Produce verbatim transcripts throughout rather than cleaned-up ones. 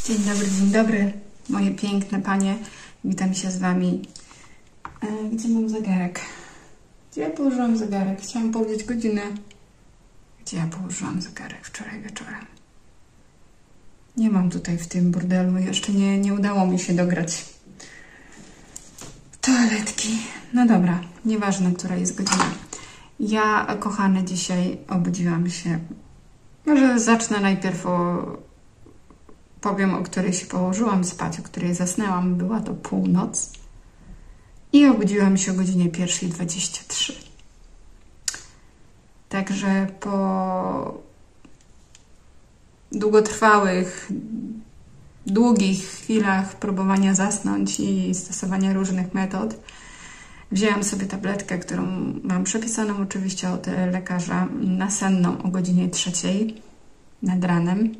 Dzień dobry, dzień dobry, moje piękne panie. Witam się z wami. E, gdzie mam zegarek? Gdzie ja położyłam zegarek? Chciałam powiedzieć godzinę. Gdzie ja położyłam zegarek wczoraj wieczorem? Nie mam tutaj w tym burdelu. Jeszcze nie, nie udało mi się dograć toaletki. No dobra, nieważne, która jest godzina. Ja, kochane, dzisiaj obudziłam się. Może zacznę najpierw o... Powiem, o której się położyłam spać, o której zasnęłam. Była to północ. I obudziłam się o godzinie pierwszej dwadzieścia trzy. Także po długotrwałych, długich chwilach próbowania zasnąć i stosowania różnych metod, wzięłam sobie tabletkę, którą mam przepisaną oczywiście od lekarza, nasenną o godzinie trzeciej nad ranem.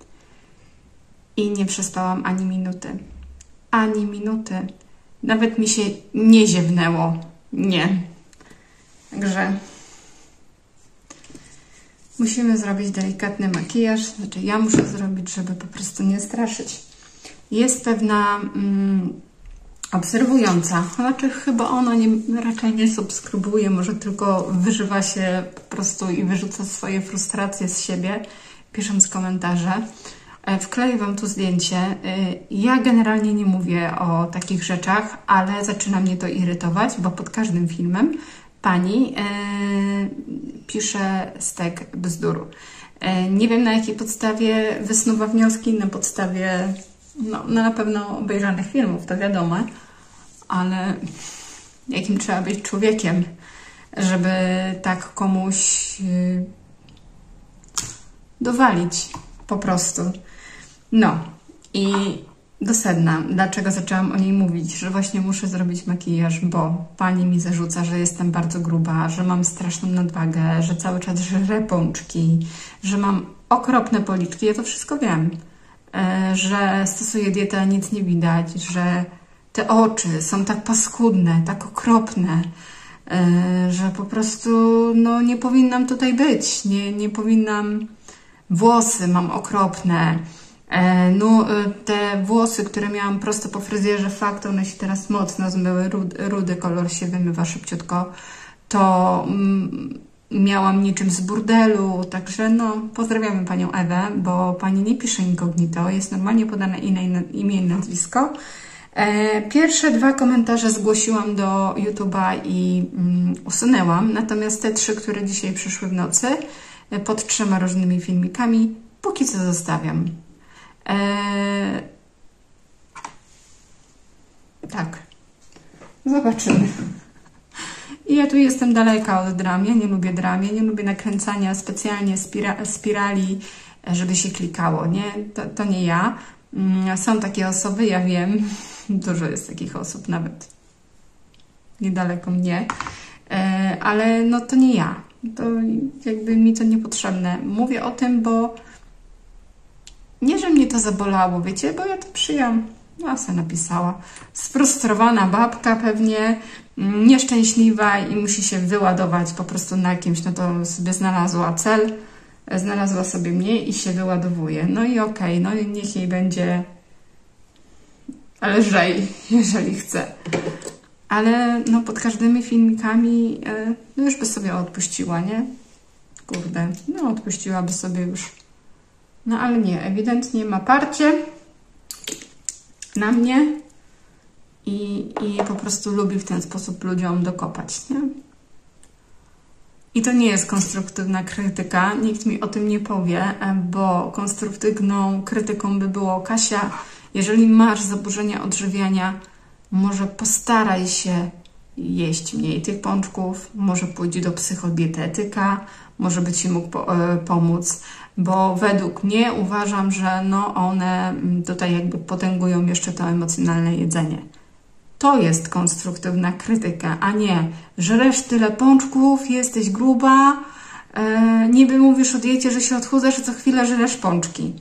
I nie przespałam ani minuty. Ani minuty. Nawet mi się nie ziewnęło. Nie. Także musimy zrobić delikatny makijaż. Znaczy ja muszę zrobić, żeby po prostu nie straszyć. Jest pewna mm, obserwująca. Znaczy chyba ona nie, raczej nie subskrybuje. Może tylko wyżywa się po prostu i wyrzuca swoje frustracje z siebie, pisząc komentarze. Wkleję wam tu zdjęcie. Ja generalnie nie mówię o takich rzeczach, ale zaczyna mnie to irytować, bo pod każdym filmem pani e, pisze stek bzdur. E, nie wiem, na jakiej podstawie wysnuwa wnioski, na podstawie no, na pewno obejrzanych filmów, to wiadomo, ale jakim trzeba być człowiekiem, żeby tak komuś e, dowalić po prostu. No i do sedna. Dlaczego zaczęłam o niej mówić? Że właśnie muszę zrobić makijaż, bo pani mi zarzuca, że jestem bardzo gruba, że mam straszną nadwagę, że cały czas żrę pączki, że mam okropne policzki. Ja to wszystko wiem. Że stosuję dietę, a nic nie widać, że te oczy są tak paskudne, tak okropne, że po prostu no, nie powinnam tutaj być. Nie, nie powinnam... Włosy mam okropne. No, te włosy, które miałam prosto po fryzjerze, fakt, one się teraz mocno zmyły, rudy, rudy kolor się wymywa szybciutko, to mm, miałam niczym z burdelu, także no, pozdrawiamy panią Ewę, bo pani nie pisze incognito, jest normalnie podane imię i nazwisko. Pierwsze dwa komentarze zgłosiłam do YouTube'a i mm, usunęłam, natomiast te trzy, które dzisiaj przyszły w nocy, pod trzema różnymi filmikami, póki co zostawiam. Eee... Tak. Zobaczymy. I ja tu jestem daleka od dram. Ja nie lubię dram. Ja nie lubię nakręcania specjalnie spira spirali, żeby się klikało. Nie? To, to nie ja. Są takie osoby, ja wiem. Dużo jest takich osób, nawet niedaleko mnie. Eee, ale no to nie ja. To jakby mi to niepotrzebne. Mówię o tym, bo nie, że mnie to zabolało, wiecie, bo ja to przyjęłam. No, se napisała. Sfrustrowana babka pewnie, nieszczęśliwa i musi się wyładować po prostu na kimś. No to sobie znalazła cel, znalazła sobie mnie i się wyładowuje. No i okej, okay, no i niech jej będzie lżej, jeżeli chce. Ale no pod każdymi filmikami no już by sobie odpuściła, nie? Kurde, no odpuściłaby sobie już. No ale nie, ewidentnie ma parcie na mnie i, i po prostu lubi w ten sposób ludziom dokopać, nie? I to nie jest konstruktywna krytyka, nikt mi o tym nie powie, bo konstruktywną krytyką by było: Kasia, jeżeli masz zaburzenia odżywiania, może postaraj się jeść mniej tych pączków, może pójdź do psychodietetyka, może by ci mógł po, y, pomóc, bo według mnie uważam, że no one tutaj jakby potęgują jeszcze to emocjonalne jedzenie. To jest konstruktywna krytyka, a nie żresz tyle pączków, jesteś gruba, y, niby mówisz o diecie, że się odchudzasz, a co chwilę żresz pączki.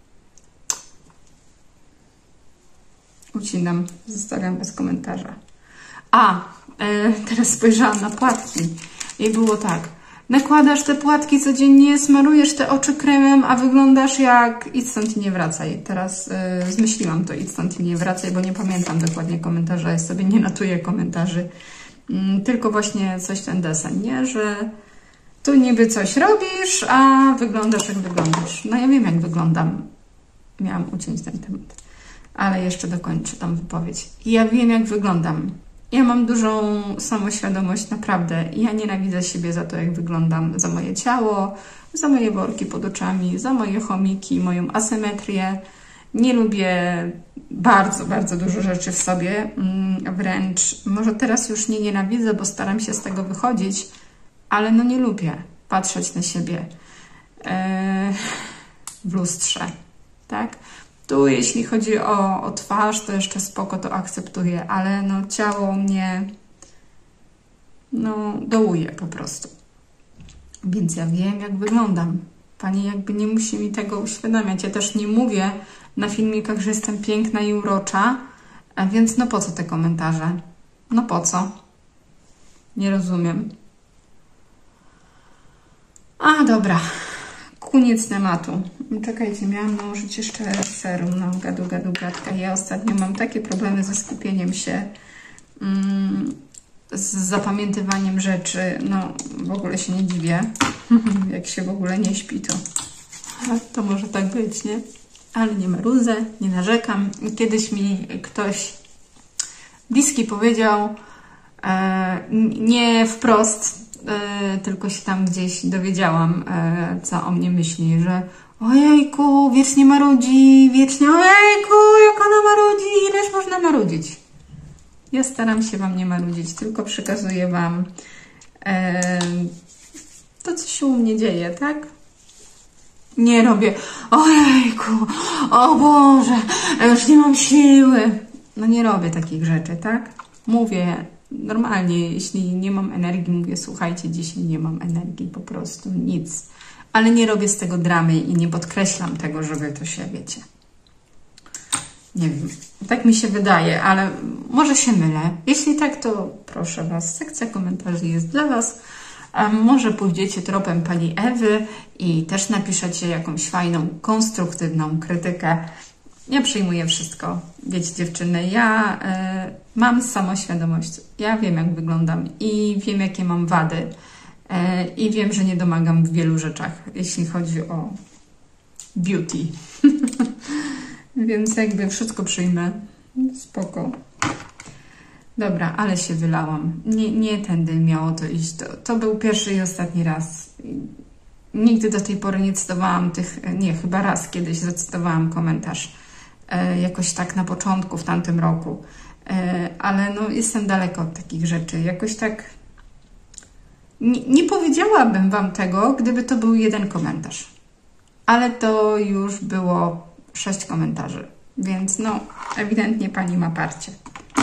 Ucinam, zostawiam bez komentarza. A, e, teraz spojrzałam na płatki i było tak. nakładasz te płatki codziennie, smarujesz te oczy kremem, a wyglądasz jak idź stąd i nie wracaj. Teraz yy, zmyśliłam to idź stąd i nie wracaj, bo nie pamiętam dokładnie komentarza, ja sobie nie notuję komentarzy. Yy, tylko właśnie coś ten deseń, nie? Że tu niby coś robisz, a wyglądasz jak wyglądasz. No ja wiem jak wyglądam. Miałam uciąć ten temat, ale jeszcze dokończę tą wypowiedź. Ja wiem jak wyglądam. Ja mam dużą samoświadomość, naprawdę. Ja nienawidzę siebie za to, jak wyglądam, za moje ciało, za moje worki pod oczami, za moje chomiki, moją asymetrię. Nie lubię bardzo, bardzo dużo rzeczy w sobie. Wręcz, może teraz już nie nienawidzę, bo staram się z tego wychodzić, ale no nie lubię patrzeć na siebie yy, w lustrze, tak? Tu jeśli chodzi o, o twarz, to jeszcze spoko, to akceptuję, ale no ciało mnie no dołuje po prostu. Więc ja wiem jak wyglądam. Pani jakby nie musi mi tego uświadamiać. Ja też nie mówię na filmikach, że jestem piękna i urocza, a więc no po co te komentarze? No po co? Nie rozumiem. A, dobra. Koniec tematu. Czekajcie, miałam nałożyć jeszcze serum. No, gadu, gadu, gadka. Ja ostatnio mam takie problemy ze skupieniem się, mm, z zapamiętywaniem rzeczy. No, w ogóle się nie dziwię. Jak się w ogóle nie śpi, to, to może tak być, nie? Ale nie marudzę, nie narzekam. Kiedyś mi ktoś bliski powiedział, e, nie wprost, Yy, tylko się tam gdzieś dowiedziałam, yy, co o mnie myśli, że ojejku, wiecznie marudzi, wiecznie, ojejku, jak ona marudzi, ileż można marudzić. Ja staram się Wam nie marudzić, tylko przekazuję Wam yy, to, co się u mnie dzieje, tak? Nie robię, ojejku, o Boże, już nie mam siły. No nie robię takich rzeczy, tak? Mówię normalnie, jeśli nie mam energii, mówię, słuchajcie, dzisiaj nie mam energii, po prostu nic. Ale nie robię z tego dramy i nie podkreślam tego, żeby to się, wiecie. Nie wiem, tak mi się wydaje, ale może się mylę. Jeśli tak, to proszę Was, sekcja komentarzy jest dla Was. Może pójdziecie tropem Pani Ewy i też napiszecie jakąś fajną, konstruktywną krytykę. Ja przyjmuję wszystko. Wiecie, dziewczyny, ja y, mam samoświadomość. Ja wiem, jak wyglądam i wiem, jakie mam wady. Y, I wiem, że nie domagam w wielu rzeczach, jeśli chodzi o beauty. Więc jakby wszystko przyjmę. Spoko. Dobra, ale się wylałam. Nie, nie tędy miało to iść. To, to był pierwszy i ostatni raz. Nigdy do tej pory nie cytowałam tych... Nie, chyba raz kiedyś zacytowałam komentarz. Jakoś tak na początku, w tamtym roku. Ale no, jestem daleko od takich rzeczy. Jakoś tak nie, nie powiedziałabym Wam tego, gdyby to był jeden komentarz. Ale to już było sześć komentarzy. Więc no, ewidentnie Pani ma parcie.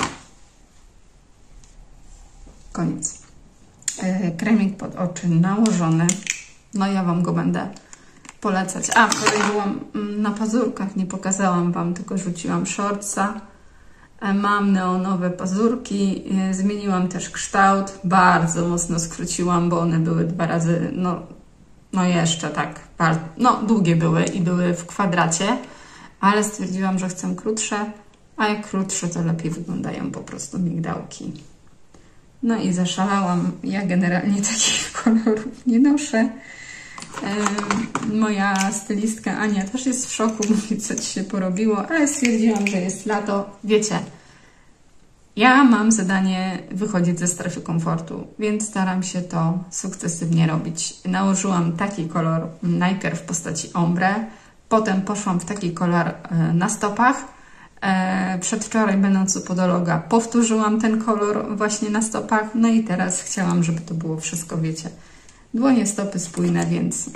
Koniec. Kremik pod oczy nałożony. No ja Wam go będę polecać. A, wczoraj byłam na pazurkach, nie pokazałam Wam, tylko rzuciłam shortsa. Mam neonowe pazurki, zmieniłam też kształt, bardzo mocno skróciłam, bo one były dwa razy, no, no jeszcze tak, bardzo, no długie były i były w kwadracie, ale stwierdziłam, że chcę krótsze, a jak krótsze, to lepiej wyglądają po prostu migdałki. No i zaszalałam, ja generalnie takich kolorów nie noszę. Moja stylistka Ania też jest w szoku, mówi, co Ci się porobiło, ale stwierdziłam, że jest lato. Wiecie, ja mam zadanie wychodzić ze strefy komfortu, więc staram się to sukcesywnie robić. Nałożyłam taki kolor najpierw w postaci ombre, potem poszłam w taki kolor na stopach. Przedwczoraj, będąc u podologa, powtórzyłam ten kolor właśnie na stopach, no i teraz chciałam, żeby to było wszystko, wiecie, dłonie, stopy spójne, więc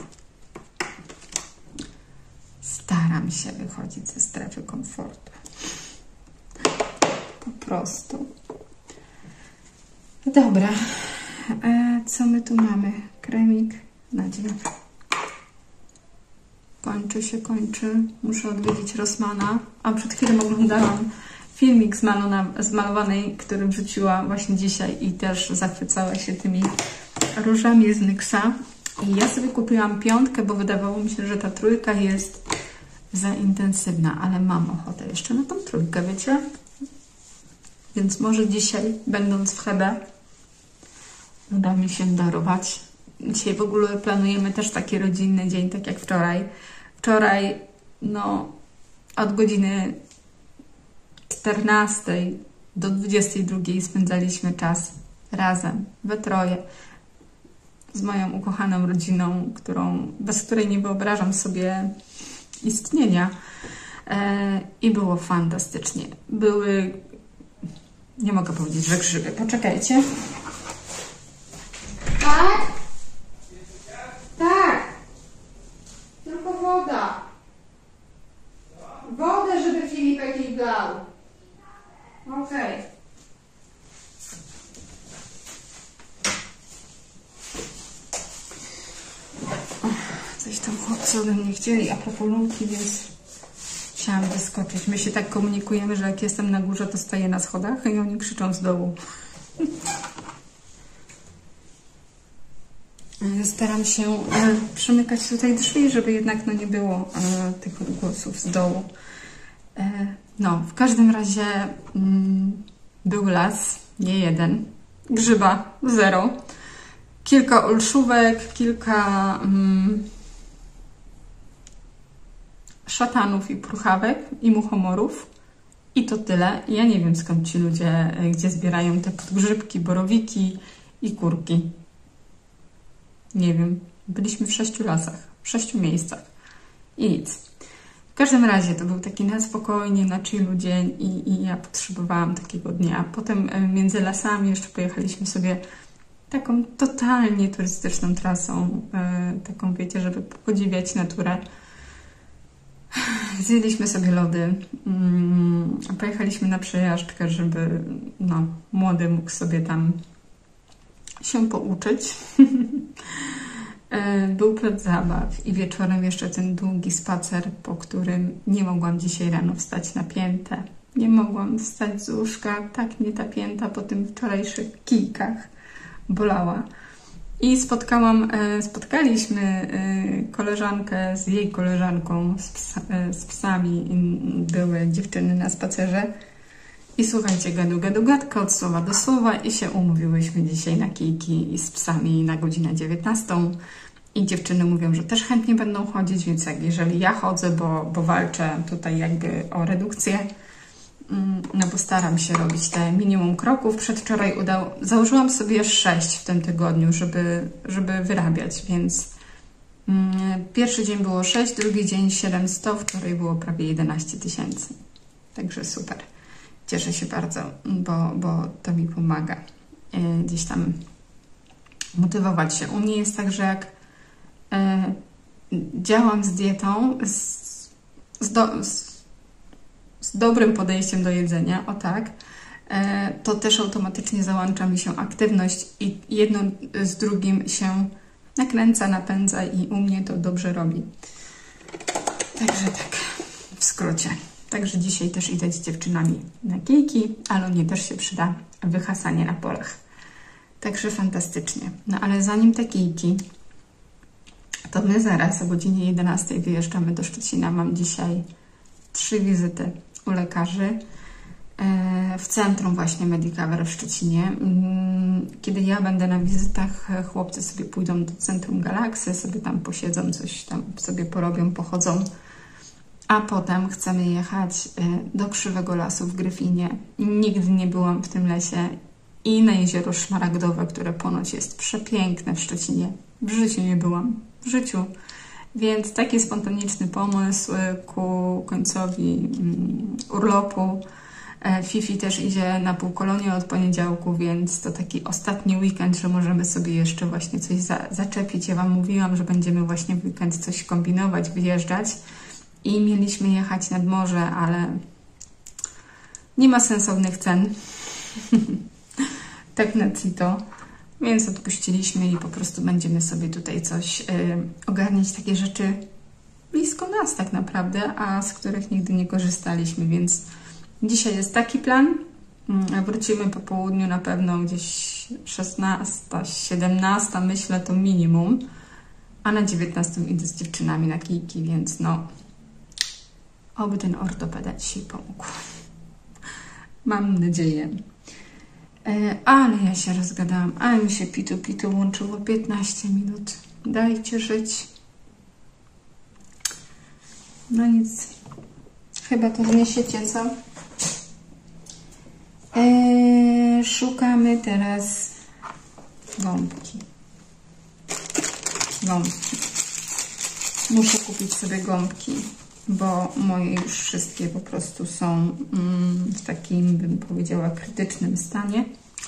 staram się wychodzić ze strefy komfortu. Po prostu. Dobra. E, co my tu mamy? Kremik na dzień. Kończy się, kończy. Muszę odwiedzić Rossmana. A przed chwilą oglądałam filmik z, z malowanej, który wrzuciła właśnie dzisiaj i też zachwycała się tymi różami z Nyxa. I ja sobie kupiłam piątkę, bo wydawało mi się, że ta trójka jest za intensywna, ale mam ochotę jeszcze na tą trójkę, wiecie? Więc może dzisiaj, będąc w Hebe, uda mi się darować. Dzisiaj w ogóle planujemy też taki rodzinny dzień, tak jak wczoraj. Wczoraj, no, od godziny czternastej do dwudziestej drugiej spędzaliśmy czas razem, we troje, z moją ukochaną rodziną, którą, bez której nie wyobrażam sobie istnienia. E, I było fantastycznie. Były, nie mogę powiedzieć, że grzyby. Poczekajcie. Tak? Tak. Tylko woda. Wodę, żeby Filipek jej dał. Okej. Okay. Coś tam chłopcy ode mnie chcieli, a propos lunki, więc chciałam wyskoczyć. My się tak komunikujemy, że jak jestem na górze, to staję na schodach i oni krzyczą z dołu. Staram się e, przymykać tutaj drzwi, żeby jednak no, nie było e, tych odgłosów z dołu. E, no, w każdym razie mm, był las, nie jeden, grzyba zero, kilka olszówek, kilka mm, szatanów i pruchawek i muchomorów i to tyle. Ja nie wiem, skąd ci ludzie, gdzie zbierają te podgrzybki, borowiki i kurki. Nie wiem. Byliśmy w sześciu lasach, w sześciu miejscach i nic. W każdym razie to był taki na spokojnie, na chillu dzień i, i ja potrzebowałam takiego dnia. Potem między lasami jeszcze pojechaliśmy sobie taką totalnie turystyczną trasą, yy, taką wiecie, żeby podziwiać naturę. Zjedliśmy sobie lody, yy, pojechaliśmy na przejażdżkę, żeby no, młody mógł sobie tam się pouczyć. Był plac zabaw i wieczorem jeszcze ten długi spacer, po którym nie mogłam dzisiaj rano wstać na piętę. Nie mogłam wstać z łóżka, tak mnie ta pięta po tym wczorajszych kijkach bolała. I spotkałam, spotkaliśmy koleżankę z jej koleżanką, z, psa, z psami. Były dziewczyny na spacerze. I słuchajcie, gadu, gadu, gadka od słowa do słowa i się umówiłyśmy dzisiaj na kijki z psami na godzinę dziewiętnastą. I dziewczyny mówią, że też chętnie będą chodzić, więc jak jeżeli ja chodzę, bo, bo walczę tutaj jakby o redukcję, no bo staram się robić te minimum kroków. Przedwczoraj udało, założyłam sobie sześć w tym tygodniu, żeby, żeby wyrabiać, więc mm, pierwszy dzień było sześć, drugi dzień siedemset, wczoraj było prawie jedenaście tysięcy. Także super. Cieszę się bardzo, bo, bo to mi pomaga e, gdzieś tam motywować się. U mnie jest tak, że jak e, działam z dietą, z, z, do, z, z dobrym podejściem do jedzenia, o tak, e, to też automatycznie załącza mi się aktywność i jedno z drugim się nakręca, napędza i u mnie to dobrze robi. Także tak, w skrócie. Także dzisiaj też idę z dziewczynami na kijki, ale mnie też się przyda wyhasanie na polach. Także fantastycznie. No ale zanim te kijki, to my zaraz o godzinie jedenastej wyjeżdżamy do Szczecina. Mam dzisiaj trzy wizyty u lekarzy w centrum właśnie Medicover w Szczecinie. Kiedy ja będę na wizytach, chłopcy sobie pójdą do centrum Galaksy, sobie tam posiedzą, coś tam sobie porobią, pochodzą. A potem chcemy jechać do Krzywego Lasu w Gryfinie. Nigdy nie byłam w tym lesie. I na jezioro Szmaragdowe, które ponoć jest przepiękne w Szczecinie. W życiu nie byłam. W życiu. Więc taki spontaniczny pomysł ku końcowi urlopu. Fifi też idzie na półkolonię od poniedziałku, więc to taki ostatni weekend, że możemy sobie jeszcze właśnie coś za zaczepić. Ja Wam mówiłam, że będziemy właśnie w weekend coś kombinować, wyjeżdżać. I mieliśmy jechać nad morze, ale nie ma sensownych cen. Tak na CITO. Więc odpuściliśmy i po prostu będziemy sobie tutaj coś yy, ogarniać, takie rzeczy blisko nas tak naprawdę, a z których nigdy nie korzystaliśmy. Więc dzisiaj jest taki plan. Wrócimy po południu na pewno gdzieś szesnasta, siedemnasta, myślę, to minimum. A na dziewiętnastą idę z dziewczynami na kijki, więc no, oby ten ortopeda dzisiaj pomógł. Mam nadzieję. E, ale ja się rozgadałam, ale mi się pitu pitu łączyło piętnaście minut. Dajcie żyć. No nic. Chyba to wniesiecie, co? E, szukamy teraz gąbki. Gąbki. Muszę kupić sobie gąbki, bo moje już wszystkie po prostu są mm, w takim, bym powiedziała, krytycznym stanie.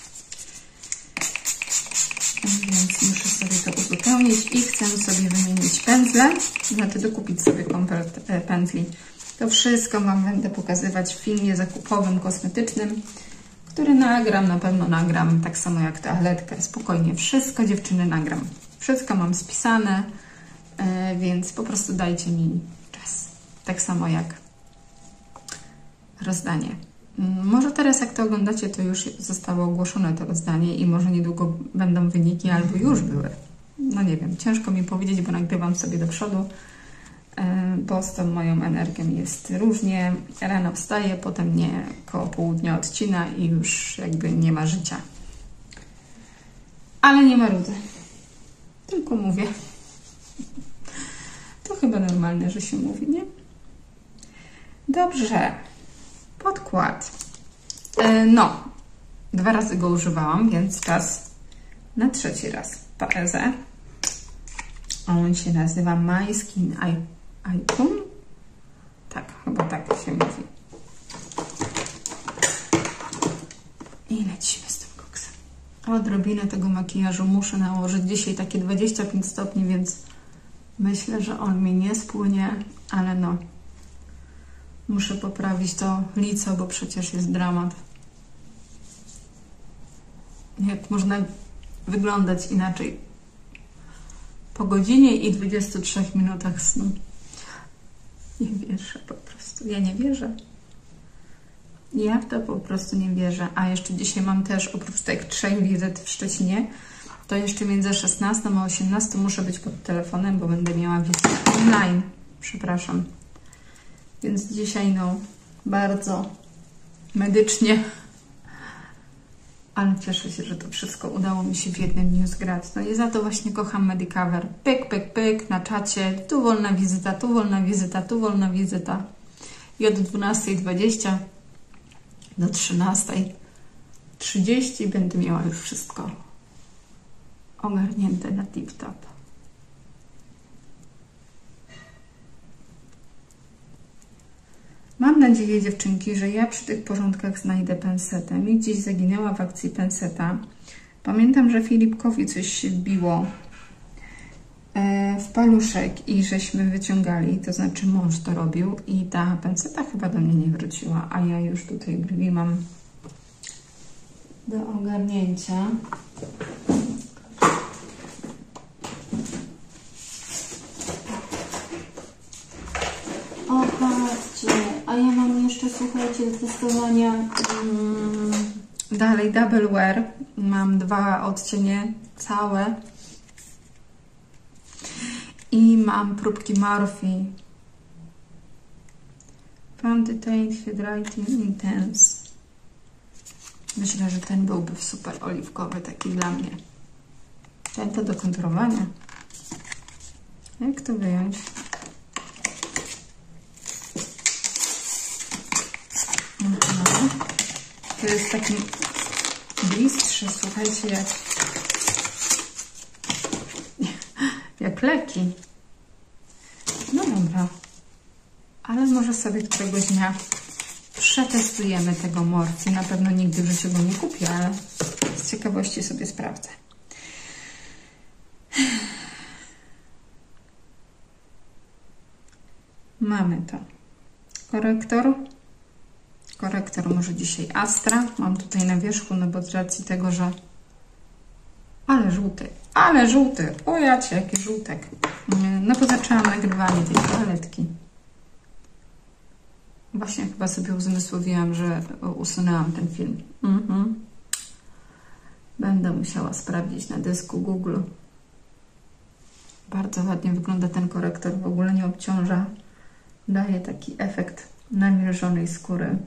Więc muszę sobie to uzupełnić i chcę sobie wymienić pędzle, znaczy dokupić sobie komplet pędzli. To wszystko Wam będę pokazywać w filmie zakupowym, kosmetycznym, który nagram, na pewno nagram, tak samo jak toaletkę. Spokojnie, wszystko dziewczyny nagram. Wszystko mam spisane, yy, więc po prostu dajcie mi czas. Tak samo jak rozdanie. Yy, może teraz jak to oglądacie, to już zostało ogłoszone to rozdanie i może niedługo będą wyniki, albo już były. No nie wiem, ciężko mi powiedzieć, bo nagrywam sobie do przodu, yy, bo z tą moją energią jest różnie. Rano wstaję, potem mnie koło południa odcina i już jakby nie ma życia. Ale nie marudzę. Tylko mówię. To chyba normalne, że się mówi, nie? Dobrze. Podkład. E, no. Dwa razy go używałam, więc czas na trzeci raz. Paezę. On się nazywa My Skin Icon. Tak, chyba tak się mówi. I lecimy z tym koksem. Odrobinę tego makijażu muszę nałożyć. Dzisiaj takie dwadzieścia pięć stopni, więc myślę, że on mi nie spłynie, ale no, muszę poprawić to lico, bo przecież jest dramat. Jak można wyglądać inaczej po godzinie i dwudziestu trzech minutach snu? Nie wierzę po prostu. Ja nie wierzę. Ja w to po prostu nie wierzę. A jeszcze dzisiaj mam też, oprócz tych trzech wizyt w Szczecinie, to jeszcze między szesnastą a osiemnastą muszę być pod telefonem, bo będę miała wizytę online. Przepraszam. Więc dzisiaj no bardzo medycznie, ale cieszę się, że to wszystko udało mi się w jednym dniu zgrać. No i za to właśnie kocham Medicover. Pyk, pyk, pyk na czacie. Tu wolna wizyta, tu wolna wizyta, tu wolna wizyta. I od dwunastej dwadzieścia do trzynastej trzydzieści będę miała już wszystko ogarnięte na tip-top. Mam nadzieję, dziewczynki, że ja przy tych porządkach znajdę pensetę. Mi gdzieś zaginęła w akcji penseta. Pamiętam, że Filipkowi coś się wbiło w paluszek i żeśmy wyciągali, to znaczy mąż to robił i ta penseta chyba do mnie nie wróciła, a ja już tutaj brwi mam do ogarnięcia. O, patrzcie, a ja mam jeszcze, słuchajcie, do testowania um, dalej Double Wear. Mam dwa odcienie całe. I mam próbki Morphe. From Detailed Hydrating Intense. Myślę, że ten byłby super oliwkowy, taki dla mnie. Ten to do kontrolowania. Jak to wyjąć? Aha. To jest taki blistrzy, słuchajcie, jak jak leki. No dobra. Ale może sobie któregoś dnia przetestujemy tego Morphe. Na pewno nigdy w życiu go nie kupię, ale z ciekawości sobie sprawdzę. Mamy to. Korektor. Korektor może dzisiaj Astra. Mam tutaj na wierzchu, no bo z racji tego, że ale żółty, ale żółty. O jacie, jaki żółtek. No bo zaczęłam nagrywanie tej toaletki. Właśnie chyba sobie uzmysłowiłam, że usunęłam ten film. Mhm. Będę musiała sprawdzić na dysku Google. Bardzo ładnie wygląda ten korektor, w ogóle nie obciąża. Daje taki efekt nawilżonej skóry.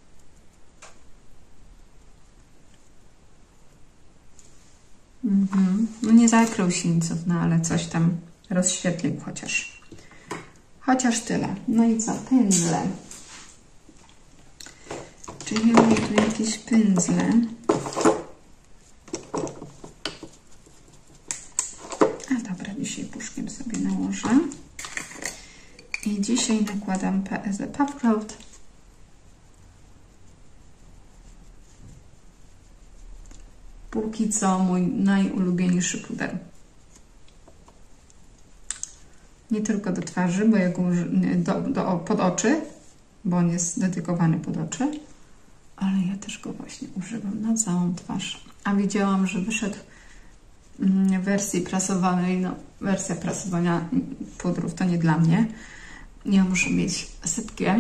Mhm. No nie zakrył sińców, no ale coś tam rozświetlił chociaż. Chociaż tyle. No i co? Pędzle. Czy ja mam tu jakieś pędzle? A dobra, dzisiaj puszkiem sobie nałożę. I dzisiaj nakładam P S D Puff Cloud. Póki co mój najulubieńszy puder. Nie tylko do twarzy, bo jak do, do, pod oczy, bo on jest dedykowany pod oczy, ale ja też go właśnie używam na całą twarz. A widziałam, że wyszedł w wersji prasowanej, no wersja prasowania pudrów to nie dla mnie. Ja muszę mieć sypkie.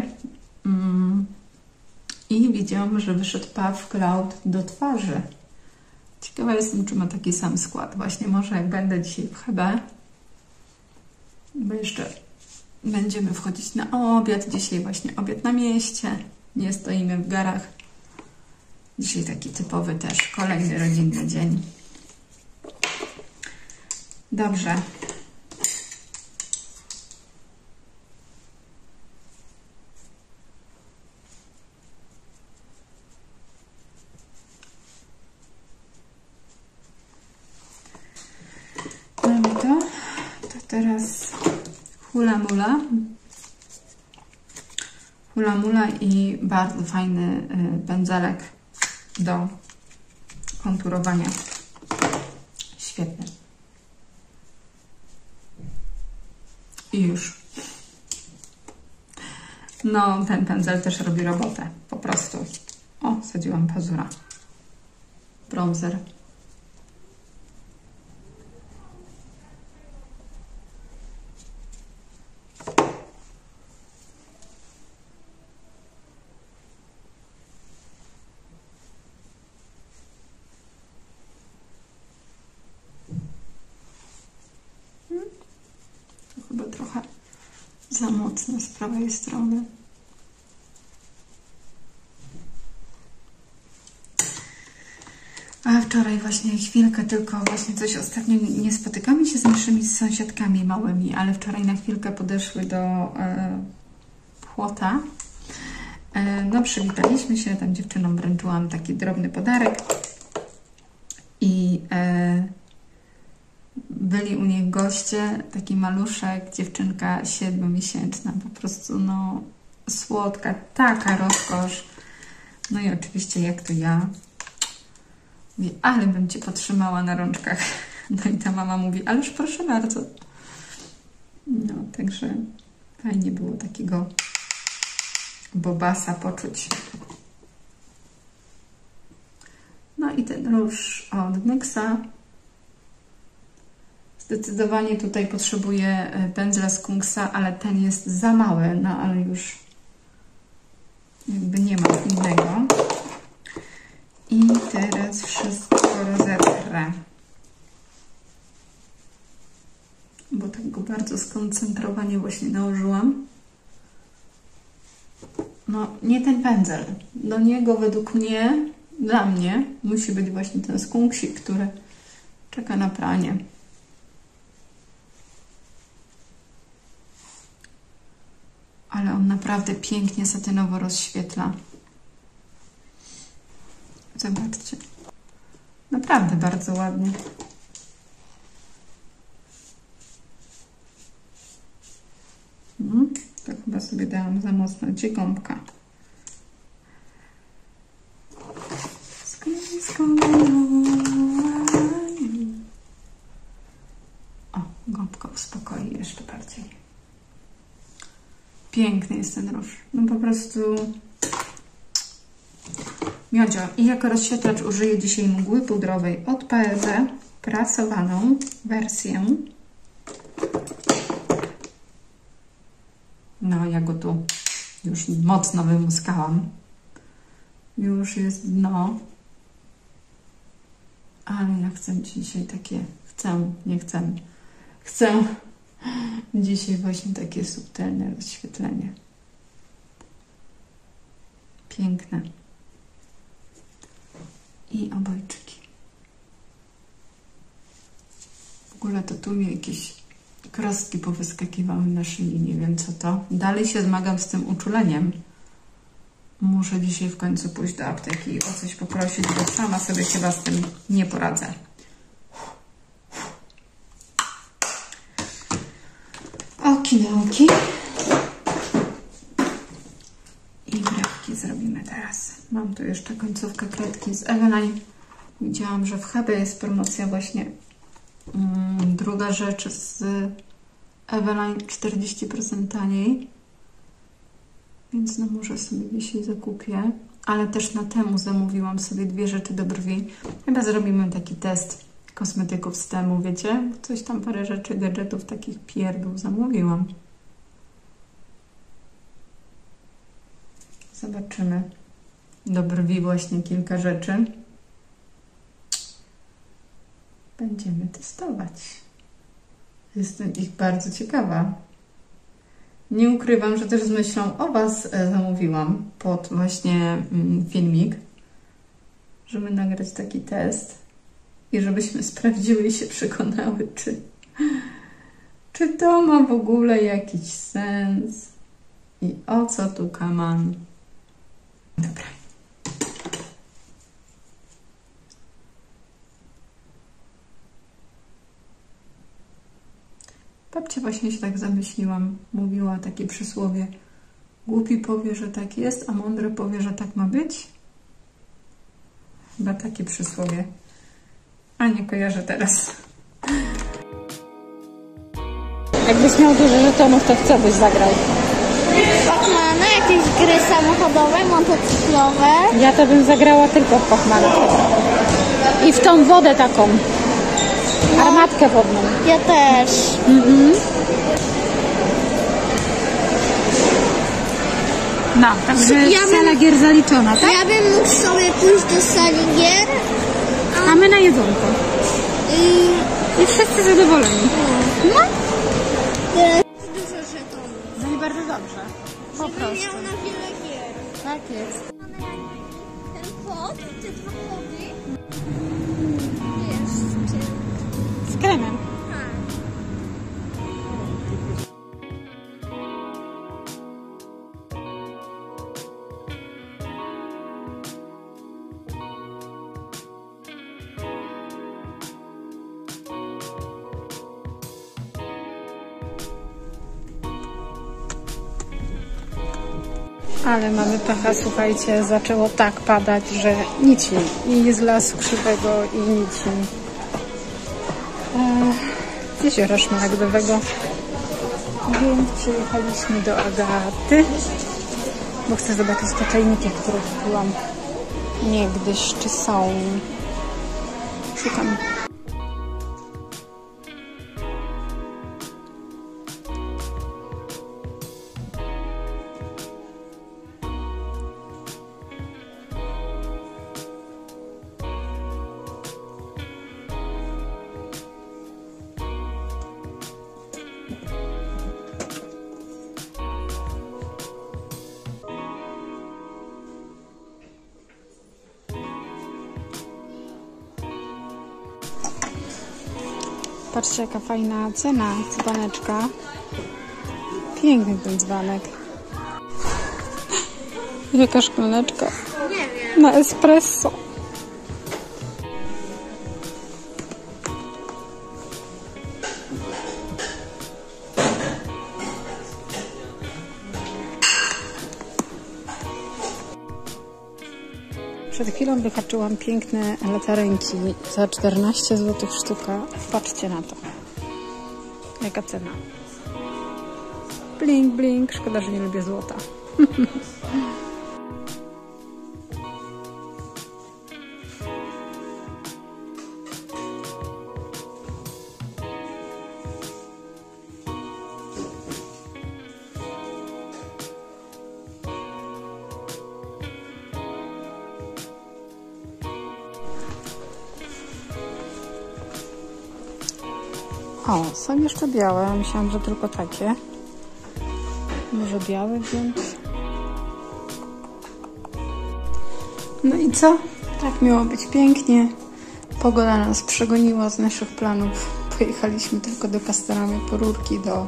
I widziałam, że wyszedł Puff Cloud do twarzy. Ciekawa jestem, czy ma taki sam skład. Właśnie może jak będę dzisiaj w Hebe, bo jeszcze będziemy wchodzić na obiad. Dzisiaj właśnie obiad na mieście. Nie stoimy w garach. Dzisiaj taki typowy też, kolejny rodzinny dzień. Dobrze. Mamy to. To teraz hula mula. Hula mula i bardzo fajny pędzelek do konturowania. Świetny. I już. No, ten pędzel też robi robotę. Po prostu. O, sadziłam pazura. Bronzer. Chyba trochę za mocno z prawej strony. A wczoraj właśnie chwilkę tylko, właśnie coś ostatnio nie spotykamy się z naszymi sąsiadkami małymi, ale wczoraj na chwilkę podeszły do e, płota. E, no przywitaliśmy się, tam dziewczynom wręczyłam taki drobny podarek i e, byli u nich goście, taki maluszek, dziewczynka siedmiomiesięczna, po prostu no słodka, taka rozkosz. No i oczywiście jak to ja. Mówi, ale bym Cię potrzymała na rączkach. No i ta mama mówi, ależ proszę bardzo. No, także fajnie było takiego bobasa poczuć. No i ten róż od Nyxa. Zdecydowanie tutaj potrzebuję pędzla z Kungsa, ale ten jest za mały, no ale już jakby nie ma innego. I teraz wszystko rozetrę, bo tak go bardzo skoncentrowanie właśnie nałożyłam. No, nie ten pędzel. Do niego według mnie, dla mnie, musi być właśnie ten skunksik, który czeka na pranie. Ale on naprawdę pięknie satynowo rozświetla. Zobaczcie. Naprawdę bardzo ładnie. Hmm, to chyba sobie dałam za mocno. Gdzie gąbka? O, gąbka uspokoi jeszcze bardziej. Piękny jest ten róż. No po prostu miodzio. I jako rozświetlacz użyję dzisiaj mgły pudrowej od P S D, prasowaną wersję. No ja go tu Już mocno wymuskałam. Już jest dno. Ale ja chcę dzisiaj takie... Chcę, nie chcę. Chcę dzisiaj właśnie takie subtelne rozświetlenie. Piękne. I obojczyki. W ogóle to tu mi jakieś krostki powyskakiwały na szyi, nie wiem co to. Dalej się zmagam z tym uczuleniem. Muszę dzisiaj w końcu pójść do apteki i o coś poprosić, bo sama sobie chyba z tym nie poradzę. Okidoki. I kredki zrobimy teraz. Mam tu jeszcze końcówkę kredki z Eveline. Widziałam, że w Hebe jest promocja właśnie mm, druga rzecz z Eveline czterdzieści procent taniej. Więc no może sobie dzisiaj zakupię. Ale też na temu zamówiłam sobie dwie rzeczy do brwi. Chyba zrobimy taki test kosmetyków z temu, wiecie? Coś tam, parę rzeczy, gadżetów, takich pierdół zamówiłam. Zobaczymy. Do brwi właśnie kilka rzeczy. Będziemy testować. Jestem ich bardzo ciekawa. Nie ukrywam, że też z myślą o Was zamówiłam pod właśnie filmik, żeby nagrać taki test i żebyśmy sprawdziły i się przekonały, czy, czy to ma w ogóle jakiś sens i o co tu kaman. Dobra. Babcia właśnie się tak zamyśliłam, mówiła takie przysłowie: głupi powie, że tak jest, a mądry powie, że tak ma być. Chyba takie przysłowie. A nie kojarzę teraz. Jakbyś miał dużo żetonów, to w co byś zagrał? Pacmana, jakieś gry samochodowe, motocyklowe. Ja to bym zagrała tylko w Pacmana. I w tą wodę taką. Armatkę wodną. Ja też. Mhm. No, także Ja bym- sala gier zaliczona, tak? Ja bym mógł sobie pójść do sali gier A my na jedzonko. i... I wszyscy zadowoleni. No. Tyle dużo żetonów. No i bardzo dobrze. Po Bym prostu. miał na wiele gier. Tak jest. Ten kod, te dwa kody. Wiesz, z czym? Z kremem. Tak. Ale mamy pecha, słuchajcie, zaczęło tak padać, że nici. I z lasu krzywego, i nici. E, z jeziora Szmaragdowego. Więc przyjechaliśmy do Agaty, bo chcę zobaczyć te czajniki, które kupiłam niegdyś, czy są. Szukam. Patrzcie, jaka fajna cena dzbaneczka. Piękny ten dzbanek. Jaka szklaneczka. Nie wiem. Na espresso. Przed chwilą wyhaczyłam piękne latarenki za czternaście złotych sztuka. Patrzcie na to. Jaka cena. Blink, blink. Szkoda, że nie lubię złota. O, są jeszcze białe. Myślałam, że tylko takie. Może białe wziąć. No i co? Tak miało być pięknie. Pogoda nas przegoniła z naszych planów. Pojechaliśmy tylko do Castelamy po rurki, do,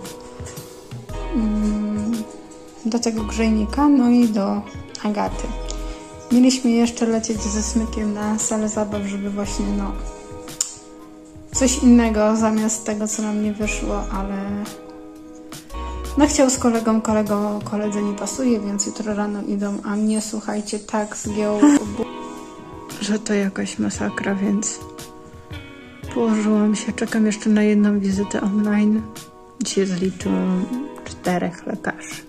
mm, do tego grzejnika, no i do Agaty. Mieliśmy jeszcze lecieć ze Smykiem na salę zabaw, żeby właśnie no coś innego zamiast tego, co nam nie wyszło, ale no chciał z kolegą, kolego, koledze nie pasuje, więc jutro rano idą, a mnie, słuchajcie, tak zgiął, że to jakaś masakra, więc położyłam się, czekam jeszcze na jedną wizytę online. Dzisiaj zliczyłam czterech lekarzy.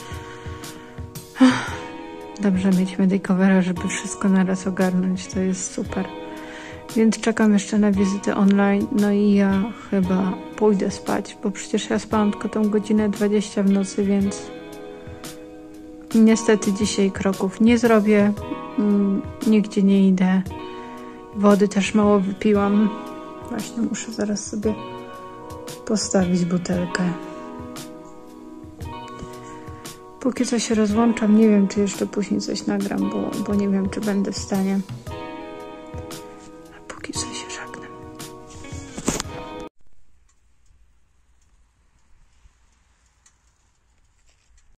Dobrze mieć medicovera, żeby wszystko naraz ogarnąć, to jest super. Więc czekam jeszcze na wizytę online, no i ja chyba pójdę spać, bo przecież ja spałam tylko tą godzinę dwadzieścia w nocy, więc niestety dzisiaj kroków nie zrobię, mm, nigdzie nie idę. Wody też mało wypiłam. Właśnie muszę zaraz sobie postawić butelkę. Póki co się rozłączam, nie wiem, czy jeszcze później coś nagram, bo, bo nie wiem, czy będę w stanie.